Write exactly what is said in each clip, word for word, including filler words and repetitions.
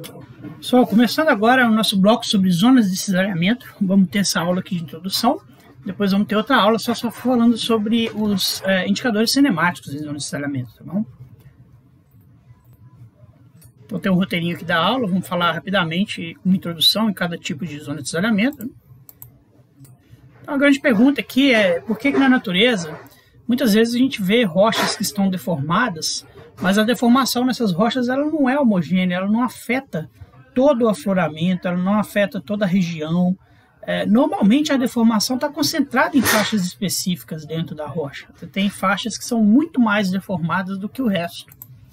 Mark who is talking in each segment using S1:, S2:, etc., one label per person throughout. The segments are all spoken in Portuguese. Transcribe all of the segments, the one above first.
S1: Pessoal, começando agora o nosso bloco sobre zonas de cisalhamento. Vamos ter essa aula aqui de introdução. Depois vamos ter outra aula só, só falando sobre os é, indicadores cinemáticos em zonas de cisalhamento, tá bom? Então tem um roteirinho aqui da aula, vamos falar rapidamente uma introdução em cada tipo de zona de cisalhamento. Então, a grande pergunta aqui é por que, que na natureza muitas vezes a gente vê rochas que estão deformadas, mas a deformação nessas rochas ela não é homogênea, ela não afeta todo o afloramento, ela não afeta toda a região. É, normalmente a deformação está concentrada em faixas específicas dentro da rocha. Você tem faixas que são muito mais deformadas do que o resto.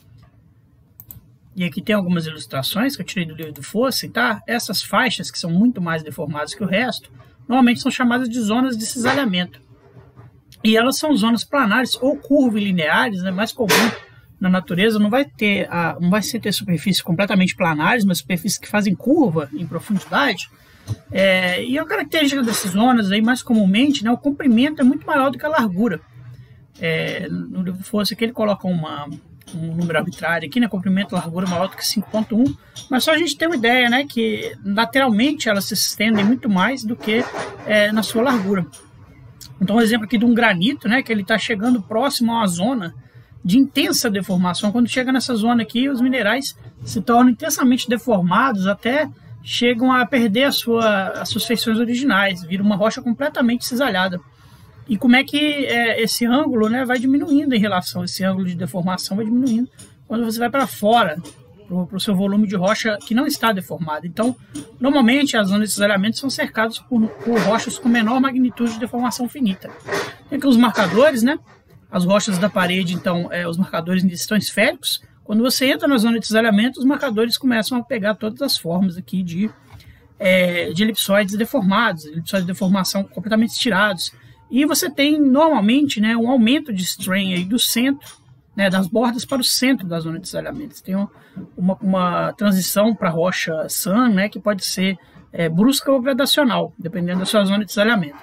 S1: E aqui tem algumas ilustrações que eu tirei do livro do Fosse, tá? Essas faixas que são muito mais deformadas que o resto, normalmente são chamadas de zonas de cisalhamento. E elas são zonas planares ou curvilineares, né? Mais comum na natureza, não vai ter, a, não vai ser ter superfícies completamente planares, mas superfícies que fazem curva em profundidade. É, e a característica dessas zonas, aí, mais comumente, né, o comprimento é muito maior do que a largura. É, no livro Fosse aqui ele coloca uma, um número arbitrário aqui, né, comprimento e largura maior do que cinco ponto um, mas só a gente tem uma ideia, né, que lateralmente elas se estendem muito mais do que é, na sua largura. Então, um exemplo aqui de um granito, né, que ele está chegando próximo a uma zona de intensa deformação. Quando chega nessa zona aqui, os minerais se tornam intensamente deformados, até chegam a perder a sua, as suas feições originais, vira uma rocha completamente cisalhada. E como é que é, esse ângulo, né, vai diminuindo em relação, esse ângulo de deformação vai diminuindo quando você vai para fora, para o seu volume de rocha que não está deformado. Então, normalmente as zonas de cisalhamento são cercadas por, por rochas com menor magnitude de deformação finita. Tem aqui os marcadores, né? As rochas da parede, então, é, os marcadores estão esféricos. Quando você entra na zona de cisalhamento, os marcadores começam a pegar todas as formas aqui de, é, de elipsoides deformados, elipsoides de deformação completamente estirados. E você tem, normalmente, né, um aumento de strain aí do centro, né, das bordas para o centro da zona de cisalhamento. Você tem uma, uma transição para rocha sã, né, que pode ser é, brusca ou gradacional, dependendo da sua zona de cisalhamento.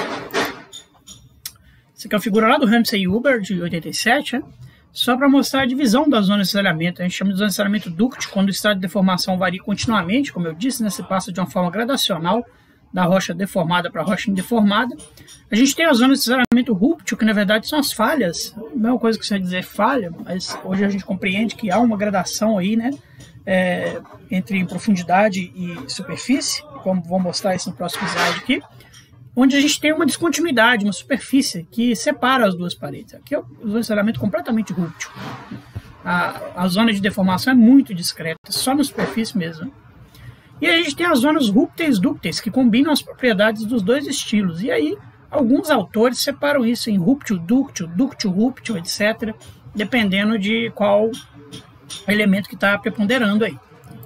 S1: Essa aqui é a figura lá do Ramsey e Huber, de oitenta e sete, né? Só para mostrar a divisão das zonas de cisalhamento. A gente chama de zona de cisalhamento dúctil, quando o estado de deformação varia continuamente, como eu disse, né? Você passa de uma forma gradacional da rocha deformada para a rocha indeformada. A gente tem a zona de cisalhamento rúptil, que na verdade são as falhas. Não é uma coisa que você vai dizer falha, mas hoje a gente compreende que há uma gradação aí, né? É, entre profundidade e superfície. Vamos, vamos mostrar isso no próximo slide aqui. Onde a gente tem uma descontinuidade, uma superfície que separa as duas paredes. Aqui é o cisalhamento completamente rúptil. A, a zona de deformação é muito discreta, só na superfície mesmo. E aí a gente tem as zonas rúpteis dúcteis, que combinam as propriedades dos dois estilos. E aí alguns autores separam isso em rúptil dúctil, dúctil rúptil, etcétera, dependendo de qual elemento que está preponderando aí.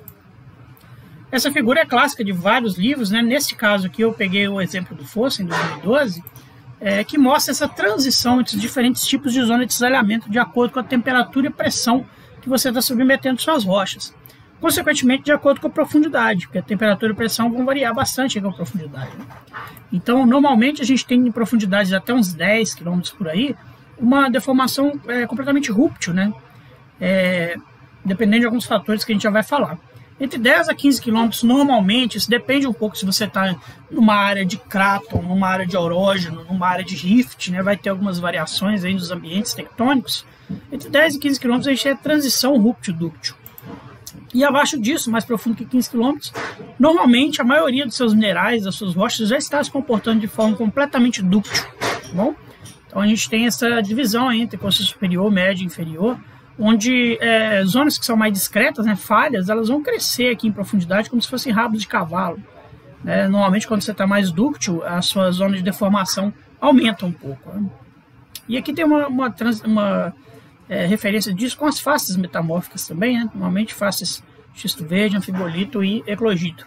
S1: Essa figura é clássica de vários livros, né? Nesse caso aqui eu peguei o exemplo do Fosse, em dois mil e doze, é, que mostra essa transição entre os diferentes tipos de zona de cisalhamento de acordo com a temperatura e pressão que você está submetendo suas rochas. Consequentemente, de acordo com a profundidade, porque a temperatura e a pressão vão variar bastante com a profundidade. Né? Então, normalmente a gente tem em profundidades até uns dez quilômetros por aí, uma deformação é, completamente rúptil, né? É, dependendo de alguns fatores que a gente já vai falar. Entre dez a quinze quilômetros, normalmente, isso depende um pouco se você está numa área de cráton, numa área de orógeno, numa área de rift, né? Vai ter algumas variações aí nos ambientes tectônicos. Entre dez e quinze quilômetros, a gente tem a transição rúptil-dúctil. E abaixo disso, mais profundo que quinze quilômetros, normalmente a maioria dos seus minerais, das suas rochas, já está se comportando de forma completamente dúctil. Tá bom? Então a gente tem essa divisão aí entre curso superior, médio e inferior, onde é, zonas que são mais discretas, né, falhas, elas vão crescer aqui em profundidade como se fossem rabos de cavalo. Né? Normalmente, quando você está mais dúctil, a sua zona de deformação aumenta um pouco. Né? E aqui tem uma, uma, trans, uma é, referência disso com as faces metamórficas também, né? Normalmente faces xisto verde, anfibolito e eclogito.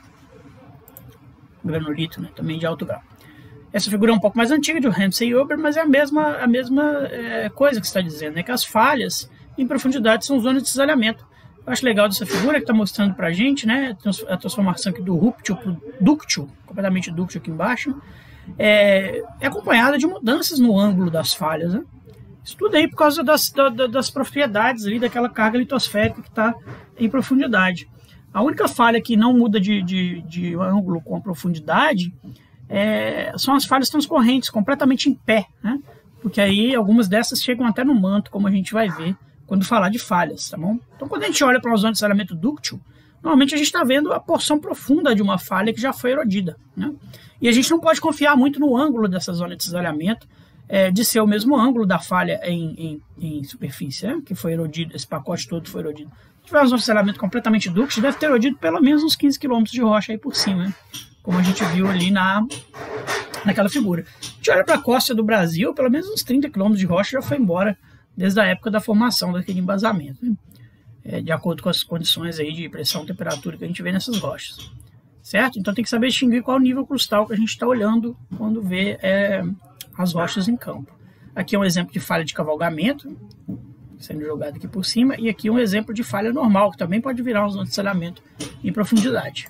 S1: Granulito, né? Também de alto grau. Essa figura é um pouco mais antiga, de Ramsey e Huber, mas é a mesma, a mesma é, coisa que está dizendo, né? Que as falhas em profundidade são zonas de cisalhamento. Eu acho legal dessa figura que está mostrando para a gente, né, a transformação aqui do rúptil para o dúctil, completamente dúctil aqui embaixo, é, é acompanhada de mudanças no ângulo das falhas. Né? Isso tudo aí por causa das, da, das propriedades ali, daquela carga litosférica que está em profundidade. A única falha que não muda de, de, de ângulo com a profundidade é, são as falhas transcorrentes, completamente em pé, né? Porque aí algumas dessas chegam até no manto, como a gente vai ver quando falar de falhas, tá bom? Então, quando a gente olha para uma zona de desalhamento dúctil, normalmente a gente está vendo a porção profunda de uma falha que já foi erodida, né? E a gente não pode confiar muito no ângulo dessa zona de desalhamento, é, de ser o mesmo ângulo da falha em, em, em superfície, né? Que foi erodido, esse pacote todo foi erodido. Se tiver uma zona de desalhamento completamente dúctil, deve ter erodido pelo menos uns quinze quilômetros de rocha aí por cima, né? Como a gente viu ali na, naquela figura. A gente olha para a costa do Brasil, pelo menos uns trinta quilômetros de rocha já foi embora desde a época da formação daquele embasamento, né? É, de acordo com as condições aí de pressão e temperatura que a gente vê nessas rochas. Certo? Então tem que saber distinguir qual é o nível crustal que a gente está olhando quando vê é, as rochas em campo. Aqui é um exemplo de falha de cavalgamento, sendo jogado aqui por cima, e aqui um exemplo de falha normal, que também pode virar uma zona de desalhamento em profundidade.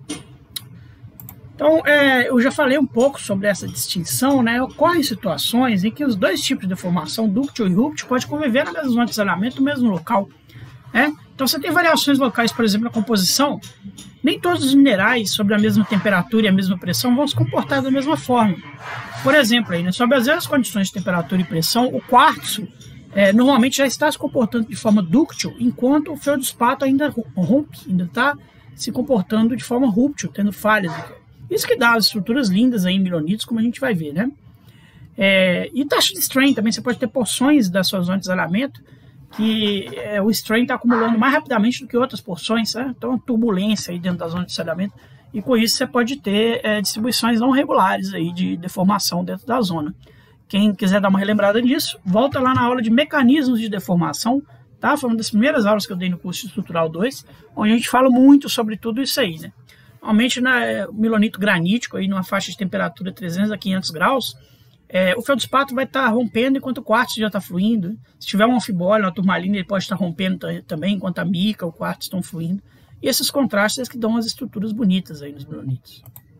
S1: Então, é, eu já falei um pouco sobre essa distinção, né? Ocorrem situações em que os dois tipos de formação, dúctil e rúptil, podem conviver na mesma zona de desalhamento, no mesmo local, né? Então, você tem variações locais, por exemplo, na composição. Nem todos os minerais sobre a mesma temperatura e a mesma pressão vão se comportar da mesma forma. Por exemplo, aí, né, sob as mesmas condições de temperatura e pressão, o quartzo é, normalmente já está se comportando de forma dúctil, enquanto o feldspato ainda rompe, ainda está se comportando de forma rúptil, tendo falhas. Isso que dá as estruturas lindas aí em milonitos, como a gente vai ver, né? É, e taxa de strain também, você pode ter porções da sua zona de desalhamento que é, o strain está acumulando mais rapidamente do que outras porções, né? Então, turbulência aí dentro da zona de desalhamento, e com isso você pode ter é, distribuições não regulares aí de deformação dentro da zona. Quem quiser dar uma relembrada nisso, volta lá na aula de mecanismos de deformação, tá? Foi uma das primeiras aulas que eu dei no curso Estrutural dois, onde a gente fala muito sobre tudo isso aí, né? Normalmente, na milonito granítico, aí numa faixa de temperatura trezentos a quinhentos graus, É, o feldspato vai estar tá rompendo enquanto o quartzo já está fluindo. Se tiver um anfibólio, uma turmalina, ele pode estar tá rompendo também, enquanto a mica, o quartzo estão fluindo. E esses contrastes que dão as estruturas bonitas aí nos milonitos.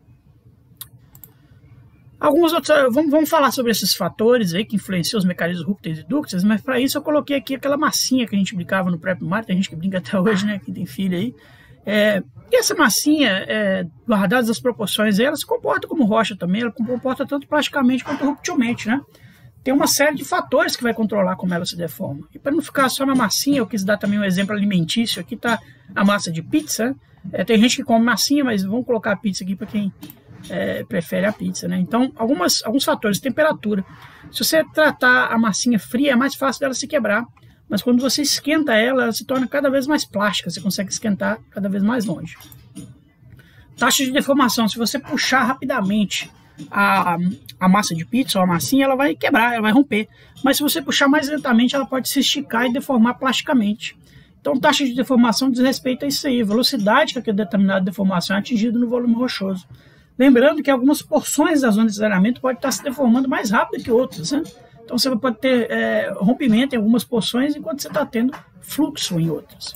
S1: Alguns outros, vamos, vamos falar sobre esses fatores aí que influenciam os mecanismos rúpteis e dúcteis, mas para isso eu coloquei aqui aquela massinha que a gente brincava no pré-primário, tem gente que brinca até hoje, né, quem tem filho aí. É, e essa massinha, é, guardadas as proporções, ela se comporta como rocha também, ela se comporta tanto plasticamente quanto ruptilmente, né? Tem uma série de fatores que vai controlar como ela se deforma. E para não ficar só na massinha, eu quis dar também um exemplo alimentício. Aqui está a massa de pizza. É, tem gente que come massinha, mas vamos colocar a pizza aqui para quem é, prefere a pizza, né? Então, algumas, alguns fatores, temperatura. Se você tratar a massinha fria, é mais fácil dela se quebrar. Mas quando você esquenta ela, ela se torna cada vez mais plástica, você consegue esquentar cada vez mais longe. Taxa de deformação, se você puxar rapidamente a, a massa de pizza ou a massinha, ela vai quebrar, ela vai romper. Mas se você puxar mais lentamente, ela pode se esticar e deformar plasticamente. Então, taxa de deformação diz respeito a isso aí, velocidade que aquela determinada deformação é atingida no volume rochoso. Lembrando que algumas porções da zona de desalhamento podem estar se deformando mais rápido que outras, né? Então você pode ter é, rompimento em algumas porções enquanto você está tendo fluxo em outras.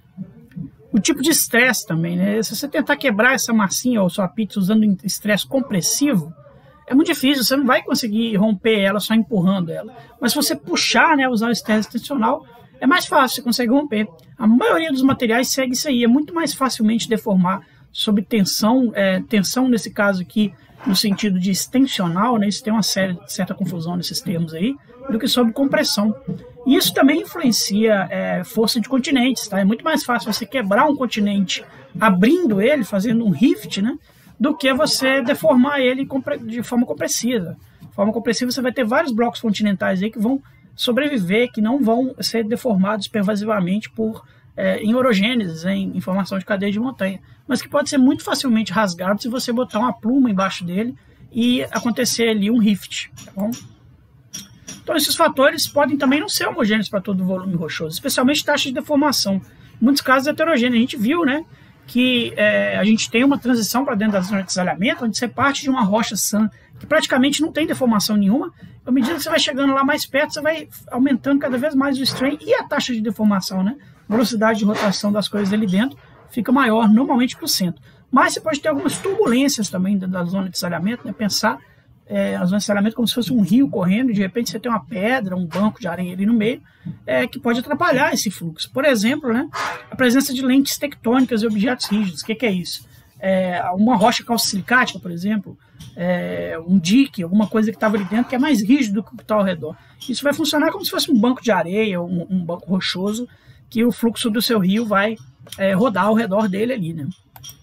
S1: O tipo de estresse também, né? Se você tentar quebrar essa massinha ou sua pizza usando estresse compressivo, é muito difícil, você não vai conseguir romper ela só empurrando ela. Mas se você puxar, né, usar o estresse tensional, é mais fácil, você consegue romper. A maioria dos materiais segue isso aí, é muito mais facilmente deformar sob tensão, é, tensão nesse caso aqui, no sentido de extensional, né? Isso tem uma série, certa confusão nesses termos aí, do que sob compressão. E isso também influencia é, força de continentes, tá? É muito mais fácil você quebrar um continente abrindo ele, fazendo um rift, né? Do que você deformar ele de forma compressiva. De forma compressiva você vai ter vários blocos continentais aí que vão sobreviver, que não vão ser deformados pervasivamente por é, em orogênesis, em, em formação de cadeia de montanha, mas que pode ser muito facilmente rasgado se você botar uma pluma embaixo dele e acontecer ali um rift, tá bom? Então esses fatores podem também não ser homogêneos para todo o volume rochoso, especialmente taxa de deformação. Em muitos casos é heterogêneo. A gente viu, né, que é, a gente tem uma transição para dentro da zona de desalhamento, onde você parte de uma rocha sã que praticamente não tem deformação nenhuma. À medida que você vai chegando lá mais perto, você vai aumentando cada vez mais o strain e a taxa de deformação, né? A velocidade de rotação das coisas ali dentro fica maior normalmente para o centro. Mas você pode ter algumas turbulências também dentro da zona de desalhamento, né? Pensar é, a zona de ensalamento como se fosse um rio correndo, e de repente você tem uma pedra, um banco de areia ali no meio, é, que pode atrapalhar esse fluxo. Por exemplo, né, a presença de lentes tectônicas e objetos rígidos. O que, que é isso? É, uma rocha calcisilicática, por exemplo, é, um dique, alguma coisa que estava ali dentro que é mais rígido do que o que está ao redor. Isso vai funcionar como se fosse um banco de areia, um, um banco rochoso, que o fluxo do seu rio vai é, rodar ao redor dele ali, né?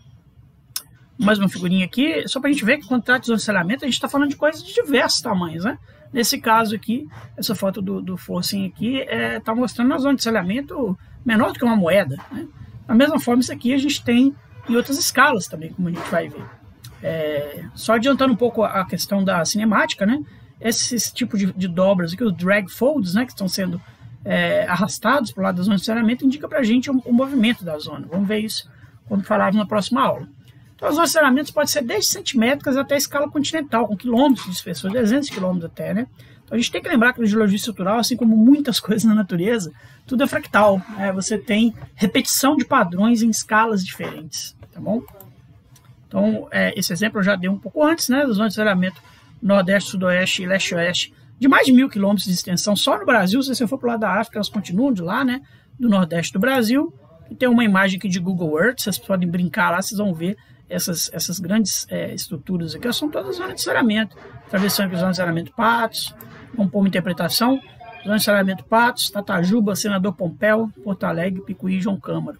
S1: Mais uma figurinha aqui, só para a gente ver que quando trata de zona de ensalamento, a gente está falando de coisas de diversos tamanhos, né? Nesse caso aqui, essa foto do, do focinho aqui está é, mostrando uma zona de ensalamento menor do que uma moeda, né? Da mesma forma, isso aqui a gente tem em outras escalas também, como a gente vai ver. É, só adiantando um pouco a questão da cinemática, né? Esse, esse tipo de, de dobras aqui, os drag folds, né, que estão sendo é, arrastados para o lado da zona de ensalamento, indica para a gente o, o movimento da zona. Vamos ver isso quando falarmos na próxima aula. Então, as zonas de ensalamento podem ser desde centimétricas até a escala continental, com quilômetros de espessura, dezenas de quilômetros até, né? Então, a gente tem que lembrar que na geologia estrutural, assim como muitas coisas na natureza, tudo é fractal, né? Você tem repetição de padrões em escalas diferentes, tá bom? Então, é, esse exemplo eu já dei um pouco antes, né? Das zonas de ensalamento nordeste, sudoeste e leste-oeste, de mais de mil quilômetros de extensão só no Brasil. Se você for para o lado da África, elas continuam de lá, né? Do nordeste do Brasil. E tem uma imagem aqui de Google Earth, vocês podem brincar lá, vocês vão ver essas, essas grandes é, estruturas aqui, são todas zonas de ensalamento. Travessão aqui, zona de ensalamento Patos, vamos pôr uma interpretação, zona de ensalamento Patos, Tatajuba, Senador Pompeu, Porto Alegre, Picuí e João Câmara.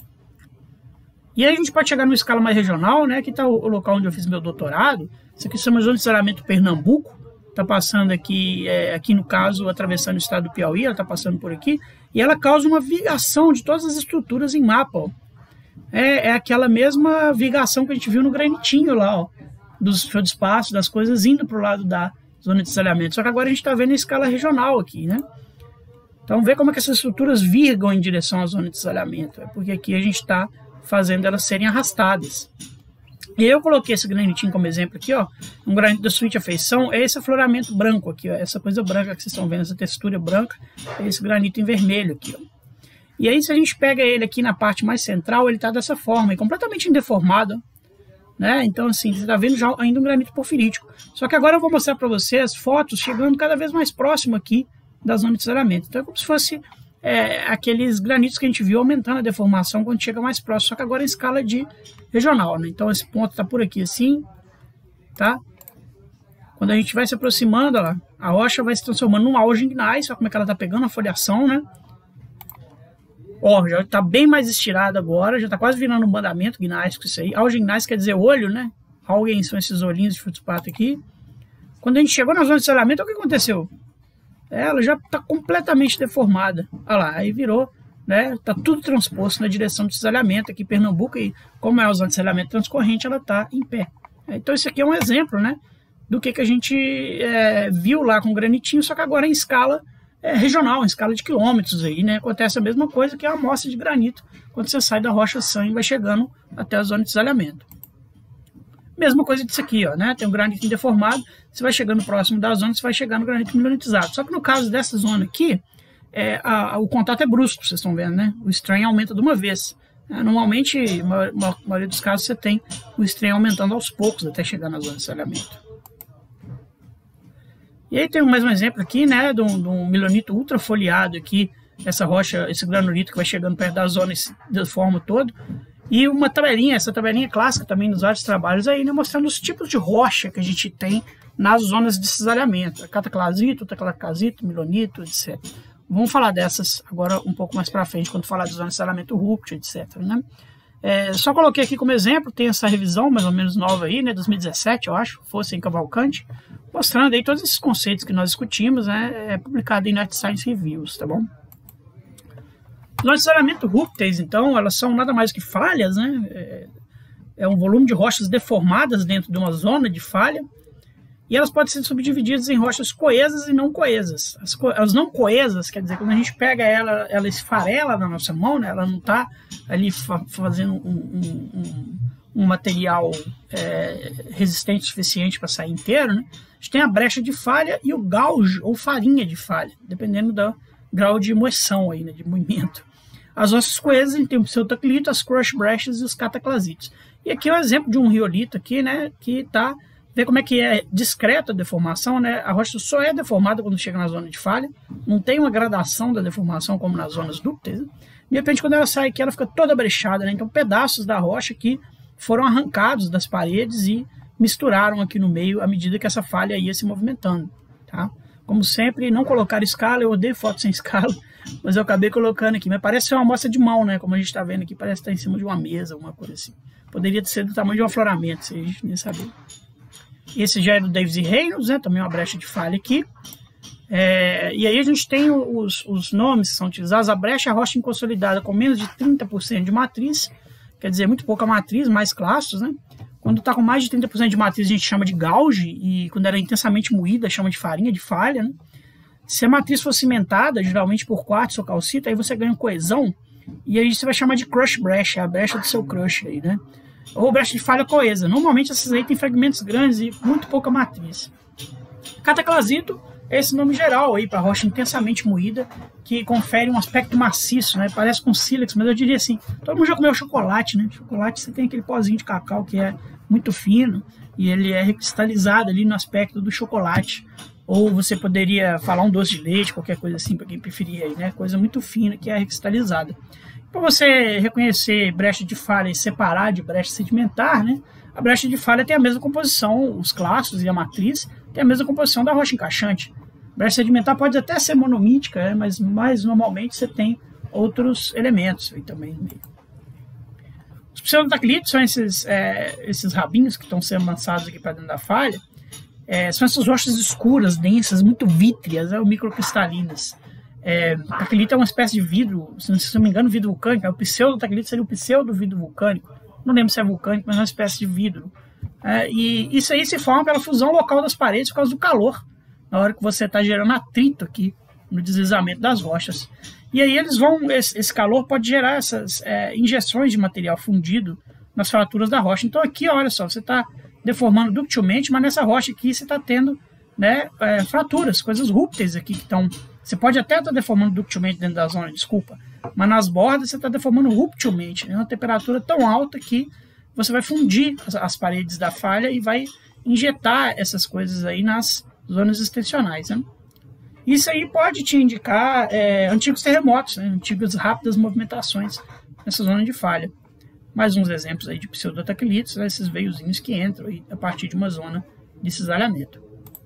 S1: E aí a gente pode chegar numa escala mais regional, né? Aqui está o, o local onde eu fiz meu doutorado. Isso aqui chama zona de ensalamento Pernambuco. Está passando aqui, é, aqui no caso, atravessando o estado do Piauí, ela está passando por aqui. E ela causa uma vigação de todas as estruturas em mapa, ó. É, é aquela mesma vigação que a gente viu no granitinho lá, ó, dos feldespatos, das coisas indo para o lado da zona de ensalamento. Só que agora a gente está vendo a escala regional aqui, né? Então, vê como é que essas estruturas virgam em direção à zona de ensalamento. É porque aqui a gente está fazendo elas serem arrastadas. E eu coloquei esse granitinho como exemplo aqui, ó, um granito da suíte afeição, é esse afloramento branco aqui, ó, essa coisa branca que vocês estão vendo, essa textura branca, é esse granito em vermelho aqui, ó. E aí, se a gente pega ele aqui na parte mais central, ele está dessa forma, e completamente indeformado, né? Então, assim, você está vendo já ainda um granito porfirítico. Só que agora eu vou mostrar para vocês fotos chegando cada vez mais próximo aqui da zona de ensalamento. Então, é como se fosse é, aqueles granitos que a gente viu aumentando a deformação quando chega mais próximo, só que agora em escala de regional, né? Então, esse ponto está por aqui assim, tá? Quando a gente vai se aproximando, ó, a rocha vai se transformando num auge gneiss, olha como é que ela está pegando a foliação, né? Ó, já está bem mais estirado agora, já está quase virando um bandamento gneiss com isso aí. Auge gneiss quer dizer olho, né? Alguém são esses olhinhos de feldespato aqui. Quando a gente chegou na zona de ensalamento, o que aconteceu? Ela já está completamente deformada. Olha lá, aí virou, né? Está tudo transposto na direção do cisalhamento aqui em Pernambuco. E como é a zona de cisalhamento transcorrente, ela está em pé. Então, isso aqui é um exemplo, né? Do que, que a gente é, viu lá com o granitinho, só que agora em escala É, regional, em escala de quilômetros aí, né? Acontece a mesma coisa que a amostra de granito quando você sai da rocha sã e vai chegando até a zona de cisalhamento. Mesma coisa disso aqui, ó, né? Tem um granito deformado, você vai chegando próximo da zona, você vai chegar no granito milanitizado. Só que no caso dessa zona aqui, é, a, a, o contato é brusco, vocês estão vendo, né? O strain aumenta de uma vez. É, normalmente, na maioria dos casos, você tem o strain aumentando aos poucos até chegar na zona de cisalhamento. E aí tem mais um exemplo aqui, né, de um, de um milionito ultra foliado aqui, essa rocha, esse granulito que vai chegando perto da zona de forma todo. E uma tabelinha, essa tabelinha clássica também nos vários trabalhos aí, né, mostrando os tipos de rocha que a gente tem nas zonas de cisalhamento. Cataclasito, taclacasito, milionito, etcétera. Vamos falar dessas agora um pouco mais para frente, quando falar de zona de cisalhamento rupture, etcétera, né? É, só coloquei aqui como exemplo, tem essa revisão mais ou menos nova aí, né, dois mil e dezessete, eu acho, fosse em Cavalcante, mostrando aí todos esses conceitos que nós discutimos, né, é publicado em Net Science Reviews, tá bom? Zonas de cisalhamento ruptures, então, elas são nada mais que falhas, né, é, é um volume de rochas deformadas dentro de uma zona de falha, e elas podem ser subdivididas em rochas coesas e não coesas. As, co as não coesas, quer dizer, quando a gente pega ela, ela esfarela na nossa mão, né, ela não está ali fa fazendo um, um, um, um material é, resistente o suficiente para sair inteiro, né? A gente tem a brecha de falha e o gauge ou farinha de falha, dependendo do grau de moção, aí, né, de moimento. As rochas coesas, a gente tem o pseudotaclito, as crush brechas e os cataclasitos. E aqui é um exemplo de um riolito aqui, né, que está ver como é que é discreta a deformação, né? A rocha só é deformada quando chega na zona de falha, não tem uma gradação da deformação como nas zonas dúcteis, né? De repente, quando ela sai aqui, ela fica toda brechada, né? Então, pedaços da rocha que foram arrancados das paredes e misturaram aqui no meio à medida que essa falha ia se movimentando, tá? Como sempre, não colocar escala, eu odeio foto sem escala, mas eu acabei colocando aqui. Mas parece ser uma amostra de mão, né? Como a gente está vendo aqui, parece estar em cima de uma mesa, uma coisa assim. Poderia ser do tamanho de um afloramento, se a gente nem saber. Esse já é do Davis e Reynolds, né? Também uma brecha de falha aqui. É, e aí a gente tem os, os nomes que são utilizados. A brecha é a rocha inconsolidada com menos de trinta por cento de matriz, quer dizer, muito pouca matriz, mais clastos, né? Quando está com mais de trinta por cento de matriz, a gente chama de gauge, e quando ela é intensamente moída, chama de farinha, de falha, né? Se a matriz for cimentada, geralmente por quartzo ou calcita, aí você ganha coesão, e aí você vai chamar de crush brecha, a brecha do seu crush aí, né? Ou brecha de falha coesa. Normalmente essas aí tem fragmentos grandes e muito pouca matriz. Cataclasito é esse nome geral aí para rocha intensamente moída, que confere um aspecto maciço, né? Parece com sílex, mas eu diria assim, todo mundo já comeu chocolate, né? Chocolate você tem aquele pozinho de cacau que é muito fino e ele é recristalizado ali no aspecto do chocolate. Ou você poderia falar um doce de leite, qualquer coisa assim, para quem preferir aí, né? Coisa muito fina que é recristalizada. Para você reconhecer brecha de falha e separar de brecha sedimentar, né? A brecha de falha tem a mesma composição, os clastos e a matriz tem a mesma composição da rocha encaixante. Brecha sedimentar pode até ser monomítica, né? mas, mas normalmente você tem outros elementos aí também no meio. Os pseudotaclitos são esses, é, esses rabinhos que estão sendo lançados aqui para dentro da falha. É, são essas rochas escuras, densas, muito vítreas, né, ou microcristalinas. É, taclito é uma espécie de vidro, se não me engano, vidro vulcânico. É, o pseudotaclito seria o pseudo vidro vulcânico. Não lembro se é vulcânico, mas é uma espécie de vidro. É, e isso aí se forma pela fusão local das paredes por causa do calor, na hora que você está gerando atrito aqui no deslizamento das rochas. E aí eles vão, esse, esse calor pode gerar essas é, injeções de material fundido nas fraturas da rocha. Então aqui, olha só, você está deformando ductilmente, mas nessa rocha aqui você está tendo, né, é, fraturas, coisas rúpteis aqui que estão... Você pode até estar tá deformando ductilmente dentro da zona, desculpa, mas nas bordas você está deformando ruptilmente, né, uma temperatura tão alta que você vai fundir as, as paredes da falha e vai injetar essas coisas aí nas zonas extensionais, né? Isso aí pode te indicar é, antigos terremotos, né, antigas rápidas movimentações nessa zona de falha. Mais uns exemplos aí de pseudotaclitos, né, esses veiozinhos que entram aí a partir de uma zona de cisalhamento.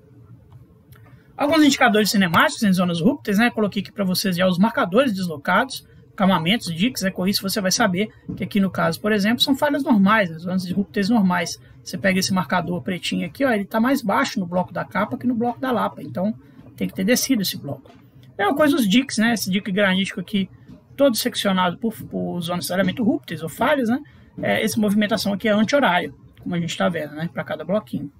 S1: Alguns indicadores cinemáticos em zonas rúpteis, né? Coloquei aqui para vocês já os marcadores deslocados, camamentos, diques, é com isso você vai saber que aqui no caso, por exemplo, são falhas normais, né, zonas de rúpteis normais. Você pega esse marcador pretinho aqui, ó, ele está mais baixo no bloco da capa que no bloco da lapa, então tem que ter descido esse bloco. É uma coisa dos diques, né? Esse dique granítico aqui, todo seccionado por, por zonas de cisalhamento rúpteis ou falhas, né? É, essa movimentação aqui é anti-horária, como a gente está vendo, né? Para cada bloquinho.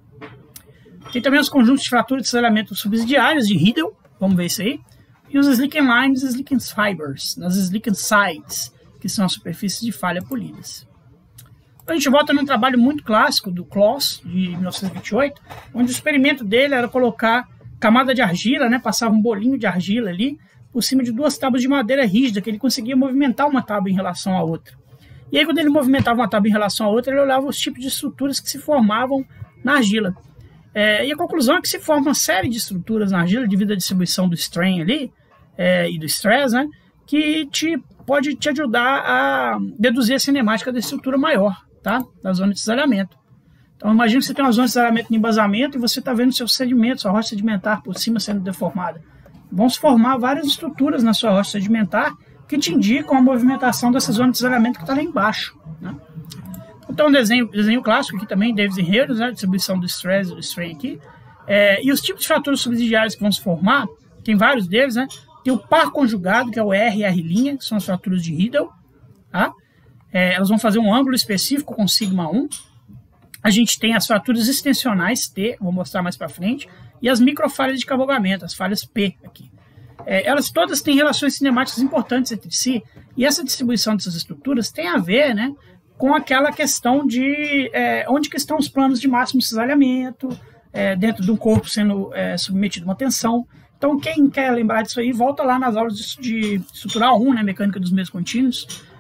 S1: Tem também os conjuntos de fraturas de cisalhamento subsidiários de Riedel, vamos ver isso aí. E os Slicken Lines e Slicken Fibers, nas Slicken Sides, que são as superfícies de falha polidas. A gente volta num trabalho muito clássico do Claus, de mil novecentos e vinte e oito, onde o experimento dele era colocar camada de argila, né, passava um bolinho de argila ali, por cima de duas tábuas de madeira rígida, que ele conseguia movimentar uma tábua em relação à outra. E aí, quando ele movimentava uma tábua em relação à outra, ele olhava os tipos de estruturas que se formavam na argila. É, e a conclusão é que se forma uma série de estruturas na argila devido à distribuição do strain ali, é, e do stress, né, que te, pode te ajudar a deduzir a cinemática da estrutura maior, tá, da zona de cisalhamento. Então imagina que você tem uma zona de cisalhamento de embasamento e você está vendo seus sedimentos, sua rocha sedimentar por cima sendo deformada. Vão se formar várias estruturas na sua rocha sedimentar que te indicam a movimentação dessa zona de cisalhamento que está lá embaixo, né? Então, um desenho, desenho clássico aqui também, Davis e Reynolds, né, distribuição do stress e do strain aqui. É, e os tipos de fraturas subsidiárias que vão se formar, tem vários deles, né? Tem o par conjugado, que é o R e R', que são as fraturas de Riedel. Tá? É, elas vão fazer um ângulo específico com sigma um. A gente tem as fraturas extensionais T, vou mostrar mais para frente, e as microfalhas de cavalgamento, as falhas P aqui. É, elas todas têm relações cinemáticas importantes entre si, e essa distribuição dessas estruturas tem a ver, né, com aquela questão de é, onde que estão os planos de máximo cisalhamento, é, dentro de um corpo sendo é, submetido a uma tensão. Então, quem quer lembrar disso aí, volta lá nas aulas de, de estrutural um, né, mecânica dos meios contínuos,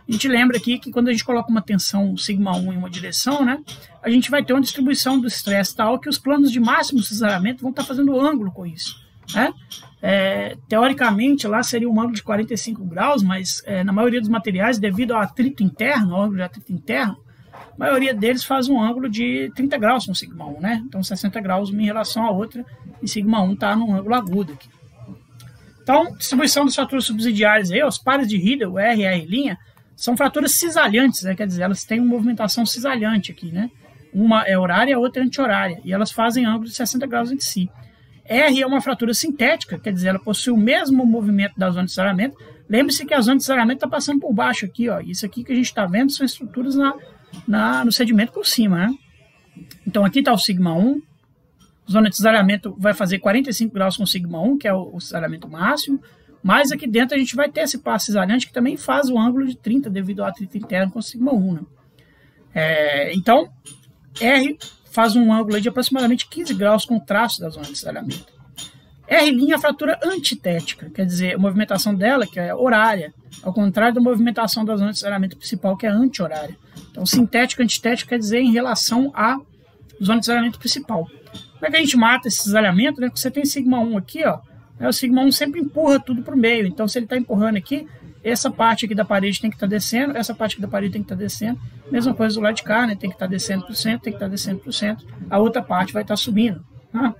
S1: A gente lembra aqui que quando a gente coloca uma tensão sigma um em uma direção, né, a gente vai ter uma distribuição do estresse tal que os planos de máximo cisalhamento vão estar fazendo ângulo com isso. Né? É, teoricamente, lá seria um ângulo de quarenta e cinco graus, mas é, na maioria dos materiais, devido ao atrito interno, ao ângulo de atrito interno, a maioria deles faz um ângulo de trinta graus com sigma um, né? Então sessenta graus uma em relação à outra, e sigma um está num ângulo agudo aqui. Então, distribuição das fraturas subsidiárias aí, os pares de Riedel, R e R', são fraturas cisalhantes, né? Quer dizer, elas têm uma movimentação cisalhante aqui, né? Uma é horária e a outra é anti-horária, e elas fazem ângulo de sessenta graus entre si. R é uma fratura sintética, quer dizer, ela possui o mesmo movimento da zona de cisalhamento. Lembre-se que a zona de cisalhamento está passando por baixo aqui, ó. Isso aqui que a gente está vendo são estruturas na, na, no sedimento por cima, né? Então aqui está o sigma um, a zona de cisalhamento vai fazer quarenta e cinco graus com sigma um, que é o, o cisalhamento máximo, mas aqui dentro a gente vai ter esse par cisalhante que também faz o ângulo de trinta devido ao atrito interno com sigma um, né? É, então, R faz um ângulo de aproximadamente quinze graus com o traço da zona de cisalhamento. R' é a fratura antitética, quer dizer, a movimentação dela, que é horária, ao contrário da movimentação da zona de cisalhamento principal, que é anti-horária. Então, sintético, antitético quer dizer em relação à zona de cisalhamento principal. Como é que a gente mata esse cisalhamento? Né? Você tem sigma um aqui, ó, né? O sigma um sempre empurra tudo para o meio, então se ele está empurrando aqui, essa parte aqui da parede tem que estar tá descendo, essa parte aqui da parede tem que estar tá descendo, mesma coisa do lado de cá, né? Tem que estar tá descendo por cento, tem que estar tá descendo por cento, a outra parte vai estar tá subindo. Né?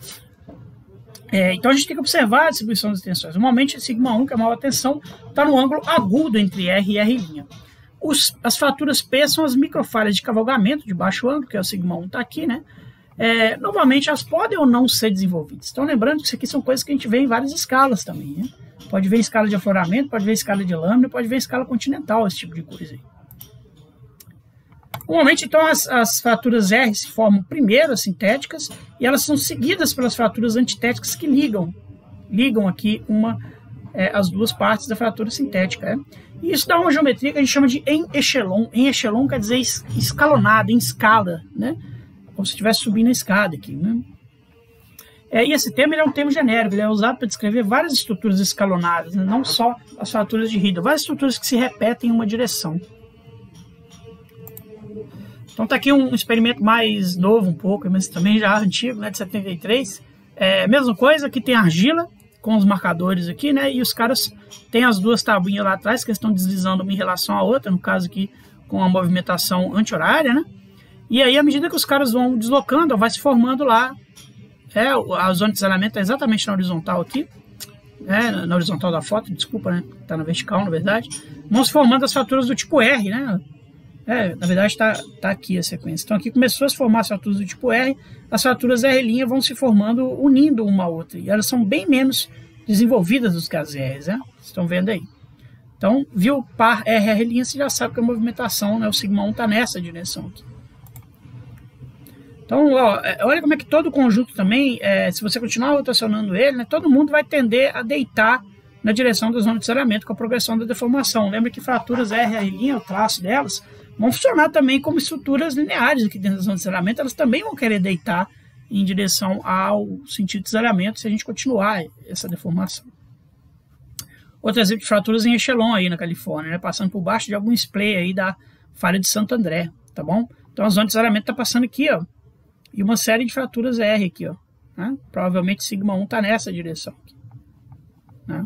S1: É, então a gente tem que observar a distribuição das tensões. Normalmente, sigma um, que é a maior tensão, está no ângulo agudo entre R e R'. Os, as fraturas P são as microfalhas de cavalgamento de baixo ângulo, que é o sigma um, está aqui, né? É, novamente, elas podem ou não ser desenvolvidas. Então, lembrando que isso aqui são coisas que a gente vê em várias escalas também, né? Pode ver em escala de afloramento, pode ver em escala de lâmina, pode ver em escala continental, esse tipo de coisa aí. Normalmente, então, as, as fraturas R se formam primeiro, as sintéticas, e elas são seguidas pelas fraturas antitéticas que ligam, ligam aqui uma, é, as duas partes da fratura sintética. Né? E isso dá uma geometria que a gente chama de em echelon. Em echelon quer dizer escalonado, em escala, né? Como se estivesse subindo a escada aqui. Né? É, e esse termo ele é um termo genérico, ele é usado para descrever várias estruturas escalonadas, né? Não só as fraturas de Riedel, várias estruturas que se repetem em uma direção. Então está aqui um experimento mais novo um pouco, mas também já antigo, né, de setenta e três. É, mesma coisa, aqui tem argila com os marcadores aqui, né, e os caras têm as duas tabuinhas lá atrás que estão deslizando uma em relação à outra, no caso aqui com a movimentação anti-horária, né. E aí, à medida que os caras vão deslocando, vai se formando lá, é, a zona de cisalhamento está exatamente na horizontal aqui, é, na horizontal da foto, desculpa, né, está na vertical, na verdade. Vão se formando as fraturas do tipo R, né. É, na verdade está tá aqui a sequência. Então aqui começou a se formar as fraturas do tipo R, as fraturas R' vão se formando, unindo uma a outra. E elas são bem menos desenvolvidas do que as R's, né? Vocês estão vendo aí. Então, viu o par R R', você já sabe que a movimentação, né, o sigma um está nessa direção aqui. Então, ó, olha como é que todo o conjunto também, é, se você continuar rotacionando ele, né, todo mundo vai tender a deitar na direção da zona de cisalhamento com a progressão da deformação. Lembra que fraturas R R', o traço delas, vão funcionar também como estruturas lineares aqui dentro da zona de cisalhamento, elas também vão querer deitar em direção ao sentido de cisalhamento se a gente continuar essa deformação. Outro exemplo de fraturas em echelon aí na Califórnia, né, passando por baixo de algum splay aí da falha de Santo André, tá bom? Então a zona de cisalhamento está passando aqui, ó, e uma série de fraturas R aqui, ó, né? Provavelmente sigma um está nessa direção aqui, né?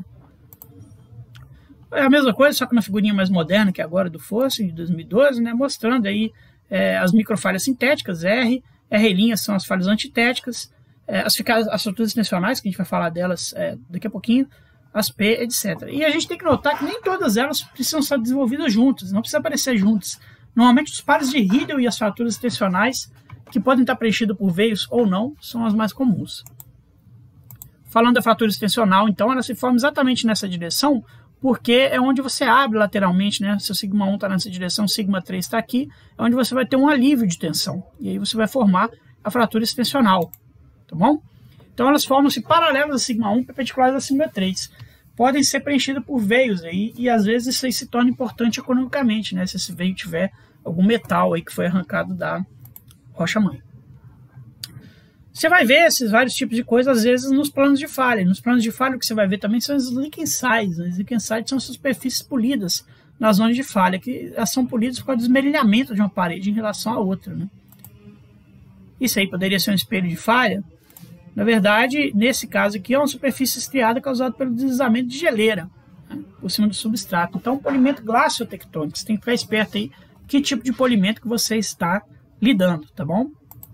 S1: É a mesma coisa, só que na figurinha mais moderna, que é agora do Fosse, de dois mil e doze, né, mostrando aí é, as microfalhas sintéticas, R, R' são as falhas antitéticas, é, as, as estruturas intencionais, que a gente vai falar delas é, daqui a pouquinho, as P, etcétera. E a gente tem que notar que nem todas elas precisam ser desenvolvidas juntas, não precisa aparecer juntas. Normalmente os pares de Riedel e as fraturas tensionais, que podem estar preenchidas por veios ou não, são as mais comuns. Falando da fratura extensional, então, ela se forma exatamente nessa direção, porque é onde você abre lateralmente, né? Se o sigma um está nessa direção, o sigma três está aqui, é onde você vai ter um alívio de tensão. E aí você vai formar a fratura extensional, tá bom? Então elas formam-se paralelas a sigma um, perpendiculares a sigma três. Podem ser preenchidas por veios aí, e às vezes isso aí se torna importante economicamente, né? Se esse veio tiver algum metal aí que foi arrancado da rocha-mãe. Você vai ver esses vários tipos de coisas, às vezes, nos planos de falha. Nos planos de falha, o que você vai ver também são as Lichtensteins. As Lichtensteins são superfícies polidas nas zonas de falha, que elas são polidas por causa do esmerilhamento de uma parede em relação à outra, né? Isso aí poderia ser um espelho de falha. Na verdade, nesse caso aqui, é uma superfície estriada causada pelo deslizamento de geleira, né, por cima do substrato. Então, polimento glaciotectônico, você tem que ficar esperto aí que tipo de polimento que você está lidando, tá bom?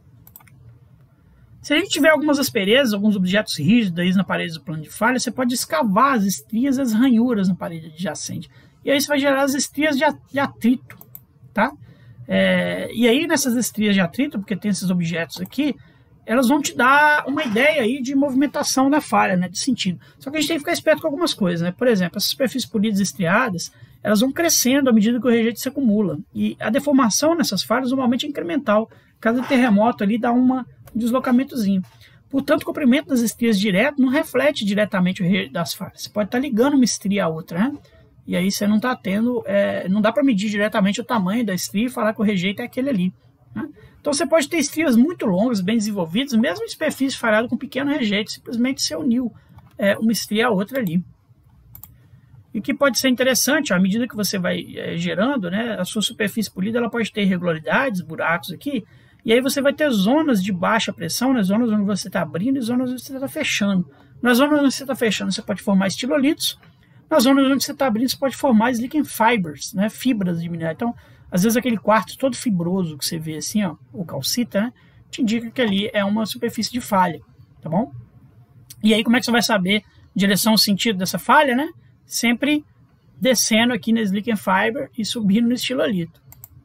S1: Se a gente tiver algumas asperezas, alguns objetos rígidos aí na parede do plano de falha, você pode escavar as estrias e as ranhuras na parede adjacente. E aí você vai gerar as estrias de atrito, tá? É, e aí nessas estrias de atrito, porque tem esses objetos aqui, elas vão te dar uma ideia aí de movimentação da falha, né, de sentido. Só que a gente tem que ficar esperto com algumas coisas, né? Por exemplo, essas superfícies polidas estriadas, elas vão crescendo à medida que o rejeito se acumula. E a deformação nessas falhas normalmente é incremental. Cada terremoto ali dá uma, um deslocamentozinho. Portanto, o comprimento das estrias direto não reflete diretamente o rejeito das falhas. Você pode estar ligando uma estria à outra, né? E aí você não está tendo, é, não dá para medir diretamente o tamanho da estria e falar que o rejeito é aquele ali, né? Então você pode ter estrias muito longas, bem desenvolvidas, mesmo em superfície falhada com pequeno rejeito, simplesmente se uniu é, uma estria a outra ali. E o que pode ser interessante, ó, à medida que você vai é, gerando, né, a sua superfície polida ela pode ter irregularidades, buracos aqui, e aí você vai ter zonas de baixa pressão, né, zonas onde você está abrindo e zonas onde você está fechando. Nas zonas onde você está fechando, você pode formar estilolitos, nas zonas onde você está abrindo, você pode formar slicking fibers, né, fibras de minério. Então, às vezes aquele quarto todo fibroso que você vê assim, ó, o calcita, né, te indica que ali é uma superfície de falha, tá bom? E aí como é que você vai saber direção, sentido dessa falha, né? Sempre descendo aqui na slicking fiber e subindo no estilolito.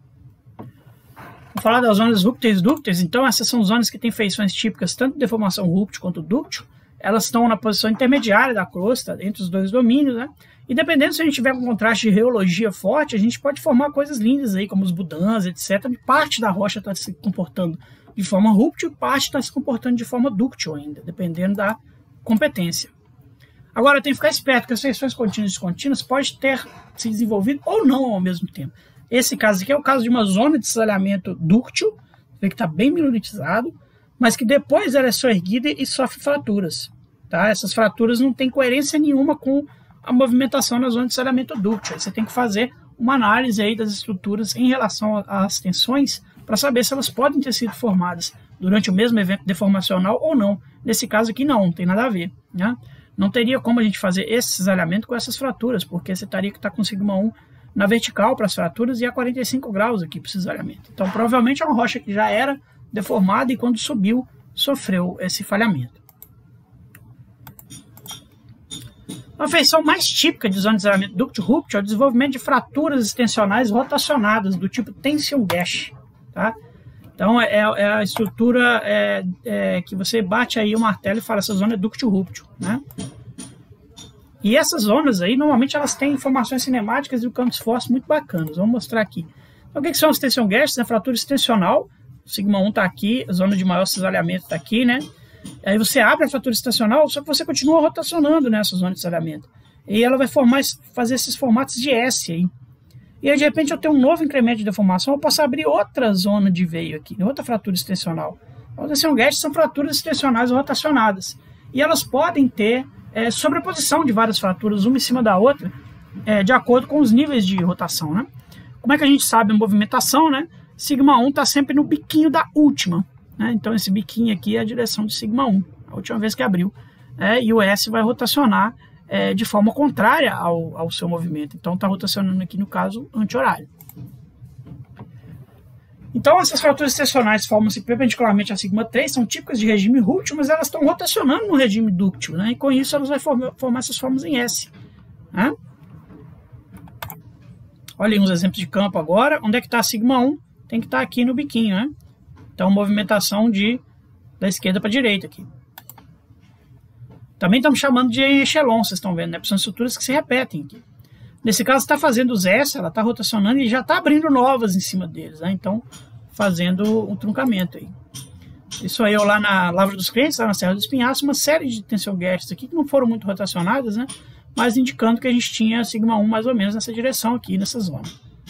S1: Vou falar das zonas rúpteis e dúcteis. Então essas são zonas que têm feições típicas tanto de deformação rúptil quanto dúctil. Elas estão na posição intermediária da crosta, entre os dois domínios, né? E dependendo se a gente tiver um contraste de reologia forte, a gente pode formar coisas lindas aí, como os budãs, etcétera. E parte da rocha está se comportando de forma rúptil e parte está se comportando de forma dúctil ainda, dependendo da competência. Agora, tem que ficar esperto que as feições contínuas e descontínuas podem ter se desenvolvido ou não ao mesmo tempo. Esse caso aqui é o caso de uma zona de cisalhamento dúctil, que está bem mimetizado, mas que depois ela é soerguida e sofre fraturas. Tá? Essas fraturas não têm coerência nenhuma com a movimentação na zona de cisalhamento dúctil. Aí você tem que fazer uma análise aí das estruturas em relação às tensões para saber se elas podem ter sido formadas durante o mesmo evento deformacional ou não. Nesse caso aqui não, não tem nada a ver, né? Não teria como a gente fazer esse cisalhamento com essas fraturas, porque você teria que estar com sigma um na vertical para as fraturas e a quarenta e cinco graus aqui para o cisalhamento. Então provavelmente é uma rocha que já era deformada e quando subiu sofreu esse falhamento. A feição mais típica de zona de cisalhamento dúctil-rúptil é o desenvolvimento de fraturas extensionais rotacionadas do tipo tension gash, tá? Então é, é a estrutura é, é, que você bate aí o martelo e fala essa zona é dúctil-rúptil, né? E essas zonas aí normalmente elas têm informações cinemáticas e campos force muito bacanas. Vamos mostrar aqui. Então o que, que são os tension gashes? A fratura extensional, o sigma um está aqui, a zona de maior cisalhamento está aqui, né? Aí você abre a fratura extensional, só que você continua rotacionando nessa zona de cisalhamento. E ela vai formar, fazer esses formatos de S aí. E aí, de repente, eu tenho um novo incremento de deformação, eu posso abrir outra zona de veio aqui, outra fratura extensional. Então, tension gashes são fraturas extensionais rotacionadas. E elas podem ter é, sobreposição de várias fraturas, uma em cima da outra, é, de acordo com os níveis de rotação, né? Como é que a gente sabe a movimentação, né? Sigma um está sempre no biquinho da última, né? Então, esse biquinho aqui é a direção de sigma um, a última vez que abriu. É, e o S vai rotacionar É, de forma contrária ao, ao seu movimento. Então está rotacionando aqui no caso anti-horário. Então essas fraturas extensionais formam-se perpendicularmente a sigma três, são típicas de regime rúptil, mas elas estão rotacionando no regime dúctil, né? E com isso elas vão formar, formar essas formas em S, né? Olha aí uns exemplos de campo agora. Onde é que está a sigma um? Tem que estar tá aqui no biquinho, né? Então movimentação de, da esquerda para a direita aqui. Também estamos chamando de echelon, vocês estão vendo, né? São estruturas que se repetem aqui. Nesse caso, está fazendo os S, ela está rotacionando e já está abrindo novas em cima deles, né? Então, fazendo um truncamento aí. Isso aí, eu lá na Lavra dos Crentes, lá na Serra do Espinhaço, uma série de tension gashes aqui que não foram muito rotacionadas, né? Mas indicando que a gente tinha sigma um mais ou menos nessa direção aqui, nessa zona.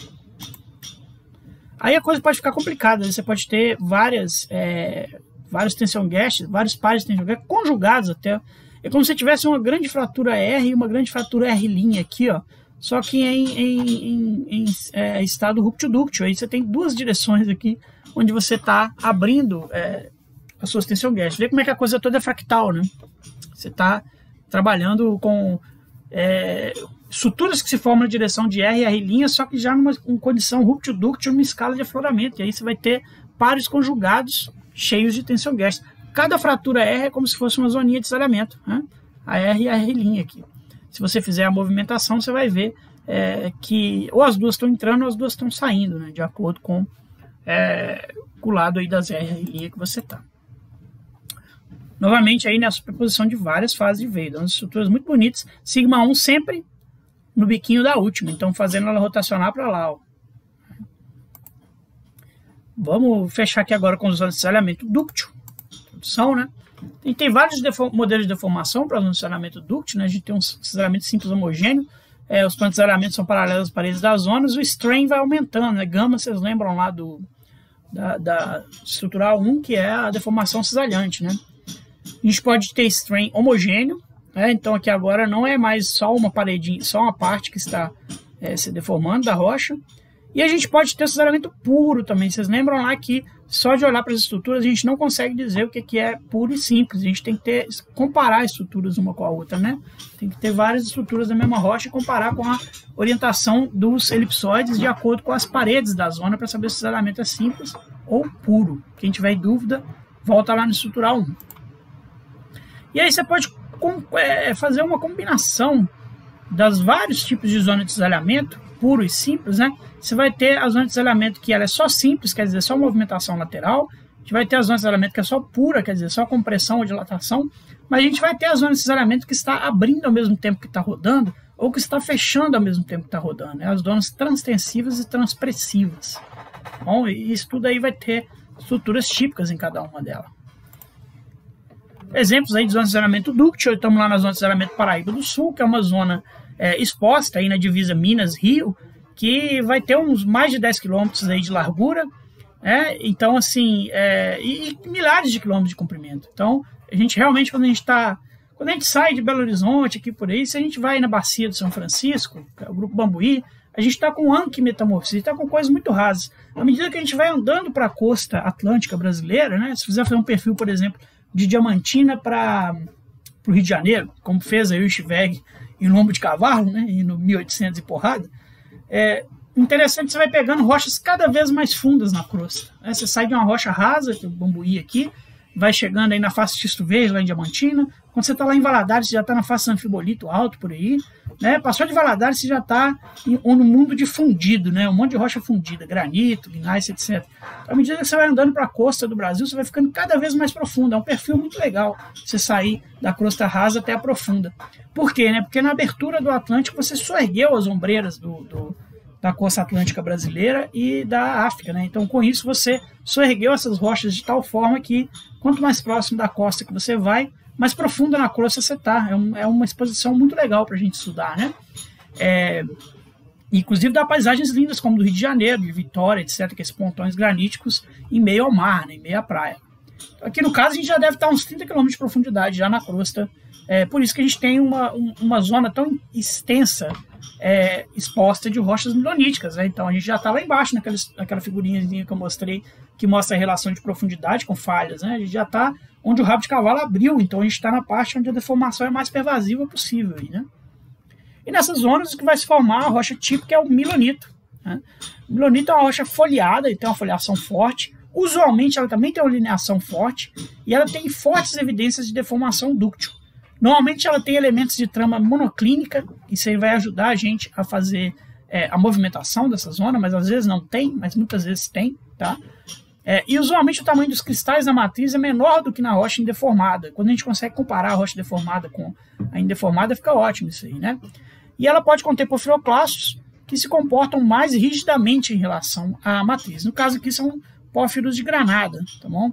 S1: Aí a coisa pode ficar complicada, você pode ter várias, é, vários tension gashes, vários pares de tension gashes conjugados até. É como se tivesse uma grande fratura R e uma grande fratura R' aqui, ó. só que em, em, em, em é, estado ruptodúctil. Aí você tem duas direções aqui, onde você está abrindo é, as suas tension gases. Vê como é que a coisa toda é fractal, né? Você está trabalhando com é, estruturas que se formam na direção de R e R', só que já numa em condição ruptodúctil, numa escala de afloramento. E aí você vai ter pares conjugados cheios de tension gas. Cada fratura R é como se fosse uma zoninha de desalhamento, né? A R e a R' aqui. Se você fizer a movimentação, você vai ver é, que ou as duas estão entrando ou as duas estão saindo, né? De acordo com, é, com o lado aí das R e R' que você está. Novamente aí na superposição de várias fases de Weidel, umas estruturas muito bonitas. Sigma um sempre no biquinho da última, então fazendo ela rotacionar para lá, ó. Vamos fechar aqui agora com os zonas de desalhamento dúctil. Produção, né? E tem vários modelos de deformação para o desalhamento dúctil, né? A gente tem um desalhamento simples homogêneo. É, os pontos de desalhamento são paralelos às paredes das zonas. O strain vai aumentando, né? Gama, vocês lembram lá do, da, da estrutural um, que é a deformação cisalhante, né? A gente pode ter strain homogêneo, né? Então aqui agora não é mais só uma paredinha, só uma parte que está é, se deformando da rocha. E a gente pode ter o cisalhamento puro também. Vocês lembram lá que só de olhar para as estruturas a gente não consegue dizer o que é puro e simples. A gente tem que ter, comparar estruturas uma com a outra, né? Tem que ter várias estruturas da mesma rocha e comparar com a orientação dos elipsoides de acordo com as paredes da zona para saber se o cisalhamento é simples ou puro. Quem tiver em dúvida, volta lá no estrutural um. E aí você pode é, fazer uma combinação das vários tipos de zona de cisalhamento, puro e simples, né? Você vai ter a zona de cisalhamento que ela é só simples, quer dizer, só movimentação lateral. A gente vai ter a zona de cisalhamento que é só pura, quer dizer, só compressão ou dilatação. Mas a gente vai ter a zona de cisalhamento que está abrindo ao mesmo tempo que está rodando, ou que está fechando ao mesmo tempo que está rodando, né? As zonas transtensivas e transpressivas. Bom, e isso tudo aí vai ter estruturas típicas em cada uma delas. Exemplos aí de zona de cisalhamento dúctil. Estamos lá na zona de cisalhamento Paraíba do Sul, que é uma zona é, exposta aí na divisa Minas-Rio, que vai ter uns mais de dez quilômetros aí de largura, né? Então, assim, é, e, e milhares de quilômetros de comprimento. Então, a gente realmente, quando a gente está, quando a gente sai de Belo Horizonte, aqui por aí, se a gente vai na bacia do São Francisco, que é o Grupo Bambuí, a gente está com anquimetamorfismo, está com coisas muito rasas. À medida que a gente vai andando para a costa atlântica brasileira, né? Se fizer fazer um perfil, por exemplo, de Diamantina para o Rio de Janeiro, como fez aí o Schweg em Lombo de Cavalo, né? E no mil e oitocentos e porrada, é interessante, você vai pegando rochas cada vez mais fundas na crosta, né? Você sai de uma rocha rasa, que é o Bambuí aqui, vai chegando aí na face Xisto Verde, lá em Diamantina. Quando você está lá em Valadares, você já está na face Anfibolito Alto, por aí, né? Passou de Valadares, você já está no mundo de fundido, né? Um monte de rocha fundida, granito, linhares, etcétera. À medida que você vai andando para a costa do Brasil, você vai ficando cada vez mais profundo. É um perfil muito legal você sair da crosta rasa até a profunda. Por quê, né? Porque na abertura do Atlântico você soergueu as ombreiras do, do, da costa atlântica brasileira e da África, né? Então, com isso, você soergueu essas rochas de tal forma que, quanto mais próximo da costa que você vai, mais profunda na crosta você está. É, um, é uma exposição muito legal para a gente estudar, né? É, inclusive dá paisagens lindas, como do Rio de Janeiro, de Vitória, etcétera, que esses pontões graníticos em meio ao mar, né, em meio à praia. Então, aqui no caso a gente já deve estar uns trinta quilômetros de profundidade já na crosta. É por isso que a gente tem uma, uma zona tão extensa é, exposta de rochas miloníticas, né? Então a gente já está lá embaixo, naquela, naquela figurinha que eu mostrei, que mostra a relação de profundidade com falhas, né? A gente já está onde o rabo de cavalo abriu, então a gente está na parte onde a deformação é mais pervasiva possível, né? E nessas zonas o que vai se formar a rocha típica é o milonito, né? O milonito é uma rocha foliada, e tem uma foliação forte. Usualmente ela também tem uma lineação forte e ela tem fortes evidências de deformação dúctil. Normalmente ela tem elementos de trama monoclínica, isso aí vai ajudar a gente a fazer é, a movimentação dessa zona, mas às vezes não tem, mas muitas vezes tem, tá? É, e usualmente o tamanho dos cristais da matriz é menor do que na rocha indeformada. Quando a gente consegue comparar a rocha deformada com a indeformada, fica ótimo isso aí, né? E ela pode conter porfiroclastos que se comportam mais rigidamente em relação à matriz. No caso aqui são pórfiros de granada, tá bom?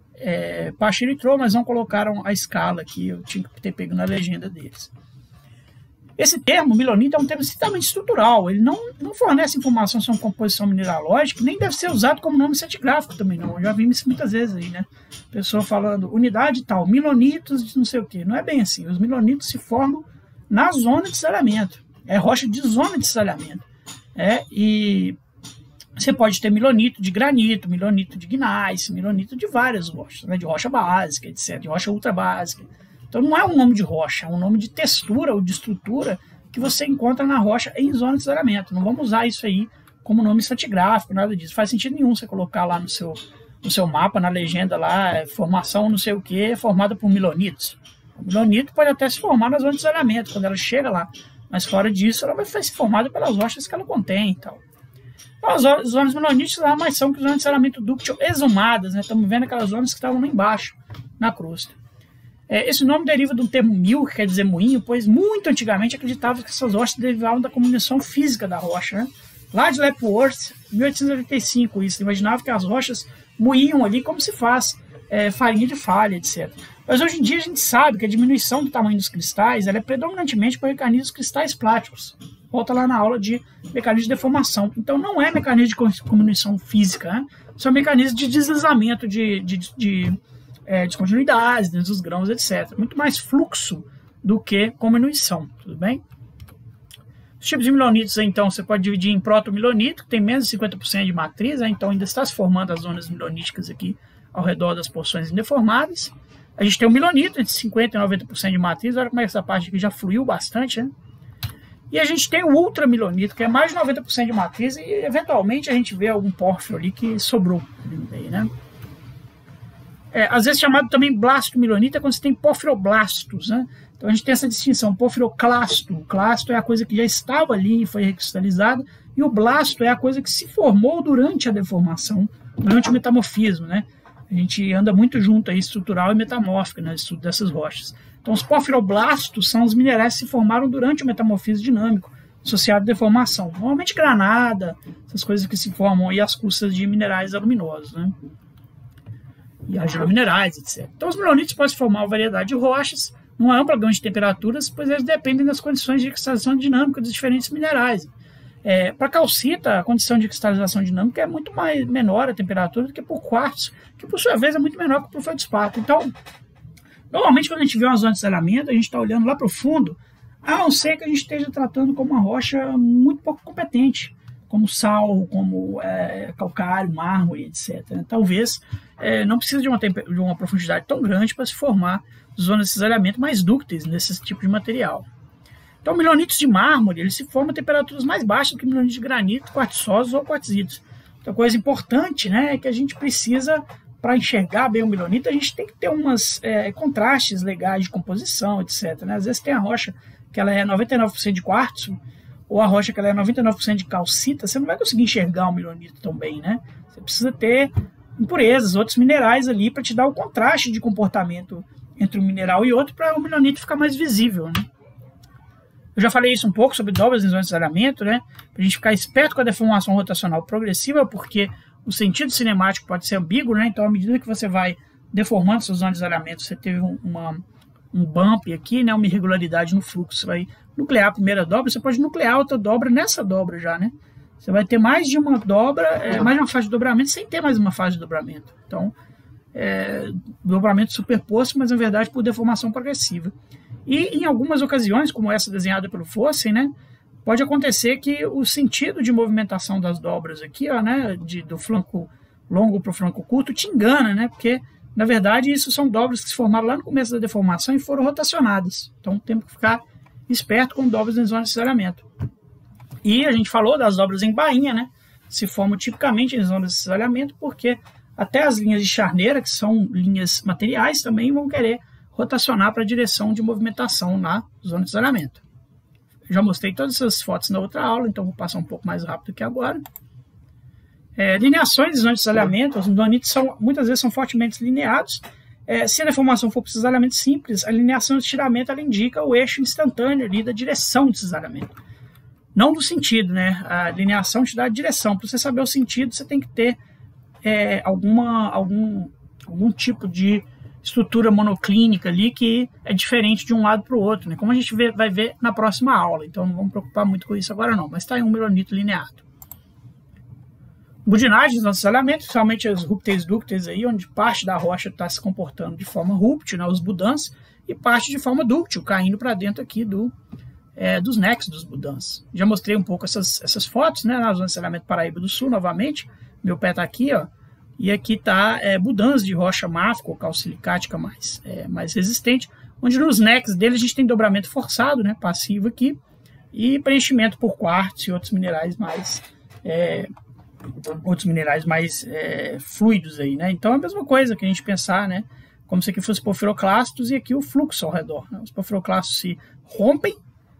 S1: É, Pachiro entrou, mas não colocaram a escala aqui, eu tinha que ter pego na legenda deles. Esse termo, milonita, é um termo estritamente estrutural, ele não, não fornece informação sobre composição mineralógica, nem deve ser usado como nome cetigráfico também, não. Eu já vi isso muitas vezes aí, né? Pessoa falando, unidade tal, milonitos de não sei o quê. Não é bem assim, os milonitos se formam na zona de cisalhamento. é rocha de zona de cisalhamento. É, e você pode ter milonito de granito, milonito de gneiss, milonito de várias rochas, né, de rocha básica, etcétera, de rocha ultra básica. Então não é um nome de rocha, é um nome de textura ou de estrutura que você encontra na rocha em zona de cisalhamento. Não vamos usar isso aí como nome estratigráfico, nada disso. Não faz sentido nenhum você colocar lá no seu, no seu mapa, na legenda lá, é, formação não sei o que, formada por milonitos. O milonito pode até se formar na zona de cisalhamento, quando ela chega lá. Mas fora disso, ela vai ser formada pelas rochas que ela contém e tal. Então, as zonas miloníticas lá mais são que zonas de cisalhamento dúctil exumadas, né? Estamos vendo aquelas zonas que estavam lá embaixo, na crosta. É, esse nome deriva de um termo mil, que quer dizer moinho, pois muito antigamente acreditava que essas rochas derivavam da combinação física da rocha, né? Lá de Lapworth, mil oitocentos e oitenta e cinco, isso, imaginava que as rochas moíam ali como se faz é, farinha de falha, etcétera. Mas hoje em dia a gente sabe que a diminuição do tamanho dos cristais ela é predominantemente por mecanismos cristais plásticos. Volta lá na aula de mecanismo de deformação. Então não é mecanismo de diminuição física, né? São mecanismos de deslizamento de, de, de, de é, descontinuidades dentro dos grãos, etcétera. Muito mais fluxo do que diminuição, tudo bem? Os tipos de milonitos, então, você pode dividir em protomilonito, que tem menos de cinquenta por cento de matriz, né? Então ainda está se formando as zonas miloníticas aqui ao redor das porções indeformadas. A gente tem o milonito, entre cinquenta por cento e noventa por cento de matriz, olha como essa parte aqui já fluiu bastante, né? E a gente tem o ultramilonito, que é mais de noventa por cento de matriz, e eventualmente a gente vê algum pórfiro ali que sobrou ali no meio, né? É, às vezes chamado também blastomilonito, é quando você tem porfiroblastos, né? Então a gente tem essa distinção, porfiroclasto. O clasto é a coisa que já estava ali e foi recristalizada, e o blasto é a coisa que se formou durante a deformação, durante o metamorfismo, né? A gente anda muito junto aí, estrutural e metamórfico, né, no estudo dessas rochas. Então, os porfiroblastos são os minerais que se formaram durante o metamorfismo dinâmico, associado à deformação. Normalmente granada, essas coisas que se formam aí às custas de minerais aluminosos, né? E argilominerais, etcétera. Então, os milonitos podem se formar uma variedade de rochas, numa ampla gama de temperaturas, pois eles dependem das condições de cristalização dinâmica dos diferentes minerais. É, para calcita, a condição de cristalização dinâmica é muito mais, menor a temperatura do que por quartzo, que por sua vez é muito menor que por feldespato. Então, normalmente quando a gente vê uma zona de cisalhamento, a gente está olhando lá para o fundo, a não ser que a gente esteja tratando como uma rocha muito pouco competente, como sal, como é, calcário, mármore, etcétera. Talvez é, não precise de uma, de uma profundidade tão grande para se formar zonas de cisalhamento mais dúcteis nesse tipo de material. Então, milonitos de mármore, eles se formam a temperaturas mais baixas do que milonitos de granito, quartzosos ou quartzitos. Então, coisa importante, né, é que a gente precisa, para enxergar bem o milonito, a gente tem que ter umas é, contrastes legais de composição, etcétera. Né? Às vezes tem a rocha que ela é noventa e nove por cento de quartzo, ou a rocha que ela é noventa e nove por cento de calcita, você não vai conseguir enxergar o milonito tão bem, né? Você precisa ter impurezas, outros minerais ali, para te dar o contraste de comportamento entre um mineral e outro, para o milonito ficar mais visível, né? Eu já falei isso um pouco sobre dobras em zonas de cisalhamento, né? Para a gente ficar esperto com a deformação rotacional progressiva, porque o sentido cinemático pode ser ambíguo, né? Então, à medida que você vai deformando suas zonas de cisalhamento, você teve um, uma, um bump aqui, né? Uma irregularidade no fluxo. Você vai nuclear a primeira dobra, você pode nuclear outra dobra nessa dobra já, né? Você vai ter mais de uma dobra, é, mais de uma fase de dobramento, sem ter mais uma fase de dobramento. Então, é, dobramento superposto, mas na verdade por deformação progressiva. E em algumas ocasiões, como essa desenhada pelo Fossen, né, pode acontecer que o sentido de movimentação das dobras aqui, ó, né, de, do flanco longo para o flanco curto, te engana, né, porque na verdade isso são dobras que se formaram lá no começo da deformação e foram rotacionadas. Então temos que ficar esperto com dobras em zona de cisalhamento. E a gente falou das dobras em bainha, né, se formam tipicamente em zonas de cisalhamento, porque até as linhas de charneira, que são linhas materiais, também vão querer rotacionar para a direção de movimentação na zona de cisalhamento. Já mostrei todas essas fotos na outra aula, então vou passar um pouco mais rápido que agora. É, lineações de zona de cisalhamento, os milonitos são, muitas vezes são fortemente lineados. É, se a deformação for para cisalhamento simples, a lineação de estiramento ela indica o eixo instantâneo ali da direção de cisalhamento. Não do sentido, né? A lineação te dá a direção. Para você saber o sentido, você tem que ter é, alguma, algum, algum tipo de estrutura monoclínica ali que é diferente de um lado para o outro, né? Como a gente vê, vai ver na próxima aula, então não vamos preocupar muito com isso agora não, mas está em um milonito lineado. Budinagens no cisalhamento, principalmente as rúpteis dúcteis aí, onde parte da rocha está se comportando de forma rúptil, né, os budans, e parte de forma dúctil, caindo para dentro aqui do, é, dos necks dos Budans. Já mostrei um pouco essas, essas fotos, né, na zona de saneamento Paraíba do Sul, novamente. Meu pé está aqui, ó, e aqui está é, Budans de rocha máfica ou calcilicática mais, é, mais resistente, onde nos necks dele a gente tem dobramento forçado, né, passivo aqui, e preenchimento por quartzo e outros minerais mais... É, outros minerais mais é, fluidos aí, né? Então é a mesma coisa que a gente pensar, né? Como se aqui fosse porfiroclastos e aqui o fluxo ao redor, né? Os porfiroclastos se rompem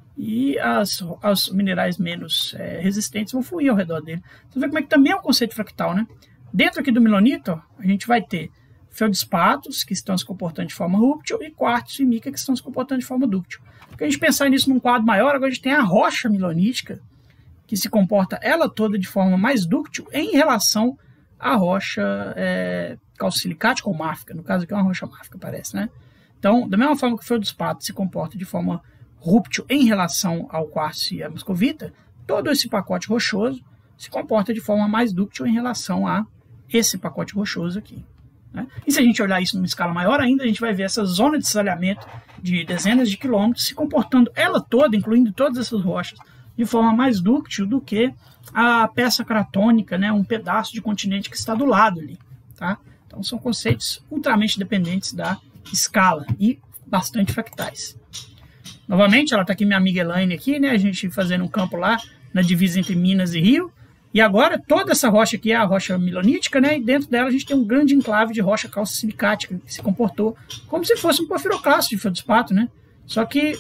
S1: e as, os minerais menos é, resistentes vão fluir ao redor dele. Você vê como é que também é um conceito fractal, né? Dentro aqui do milonito, ó, a gente vai ter feldspatos que estão se comportando de forma rúptil e quartzo e mica que estão se comportando de forma dúctil. Porque a gente pensar nisso num quadro maior, agora a gente tem a rocha milonítica que se comporta ela toda de forma mais dúctil em relação à rocha é, calcilicática ou máfica, no caso aqui é uma rocha máfica, parece, né? Então, da mesma forma que o feldspato se comporta de forma rúptil em relação ao quartzo e à moscovita, todo esse pacote rochoso se comporta de forma mais dúctil em relação a esse pacote rochoso aqui, né? E se a gente olhar isso numa escala maior ainda, a gente vai ver essa zona de salhamento de dezenas de quilômetros se comportando ela toda, incluindo todas essas rochas, de forma mais dúctil do que a peça cratônica, né, um pedaço de continente que está do lado ali, tá? Então são conceitos ultramente dependentes da escala e bastante fractais. Novamente, ela está aqui minha amiga Elaine aqui, né, a gente fazendo um campo lá na divisa entre Minas e Rio, e agora toda essa rocha aqui é a rocha milonítica, né, e dentro dela a gente tem um grande enclave de rocha calcilicática que se comportou como se fosse um porfiroclasto de feldspato, né, só que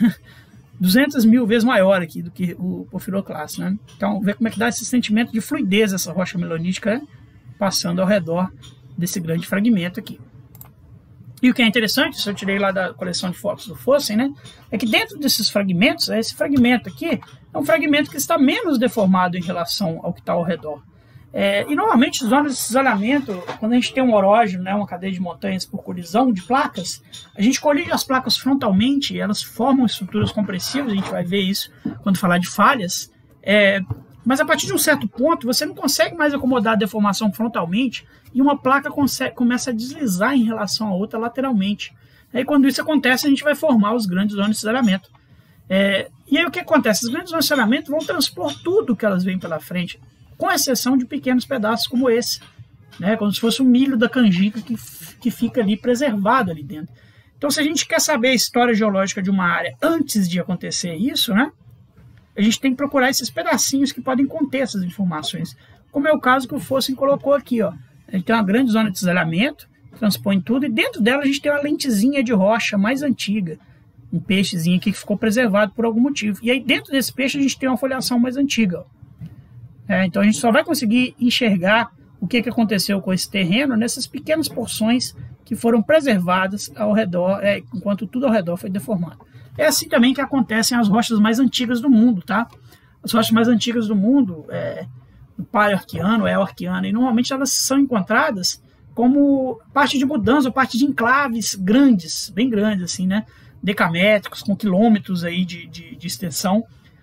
S1: duzentas mil vezes maior aqui do que o porfiroclasto, né? Então, vê como é que dá esse sentimento de fluidez essa rocha milonítica, né? Passando ao redor desse grande fragmento aqui. E o que é interessante, isso eu tirei lá da coleção de fotos do Fossen, né? É que dentro desses fragmentos, esse fragmento aqui é um fragmento que está menos deformado em relação ao que está ao redor. É, e normalmente, zonas de cisalhamento, quando a gente tem um orógeno, né, uma cadeia de montanhas por colisão de placas, a gente colide as placas frontalmente e elas formam estruturas compressivas, a gente vai ver isso quando falar de falhas, é, mas a partir de um certo ponto você não consegue mais acomodar a deformação frontalmente e uma placa consegue, começa a deslizar em relação a outra lateralmente. Aí quando isso acontece, a gente vai formar os grandes zonas de cisalhamento. É, e aí o que acontece? As grandes zonas de cisalhamento vão transpor tudo que elas veem pela frente, com exceção de pequenos pedaços como esse, né? Como se fosse o milho da canjica que, que fica ali preservado ali dentro. Então, se a gente quer saber a história geológica de uma área antes de acontecer isso, né, a gente tem que procurar esses pedacinhos que podem conter essas informações, como é o caso que o Fossen colocou aqui, ó. A gente tem uma grande zona de cisalhamento, transpõe tudo, e dentro dela a gente tem uma lentezinha de rocha mais antiga, um peixezinho aqui que ficou preservado por algum motivo. E aí dentro desse peixe a gente tem uma foliação mais antiga, ó. É, então a gente só vai conseguir enxergar o que, que aconteceu com esse terreno nessas pequenas porções que foram preservadas ao redor, é, enquanto tudo ao redor foi deformado. É assim também que acontecem as rochas mais antigas do mundo, tá? As rochas mais antigas do mundo, é, o paleoarquiano, eoarquiano, e normalmente elas são encontradas como parte de mudança ou parte de enclaves grandes, bem grandes assim, né? Decamétricos, com quilômetros aí de, de, de extensão.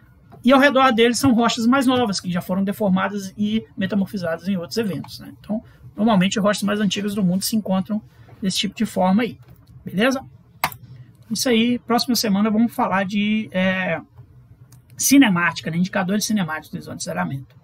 S1: E ao redor deles são rochas mais novas, que já foram deformadas e metamorfizadas em outros eventos, né? Então, normalmente, as rochas mais antigas do mundo se encontram desse tipo de forma aí. Beleza? Isso aí, próxima semana vamos falar de é, cinemática, né? Indicadores cinemáticos de zona de cisalhamento.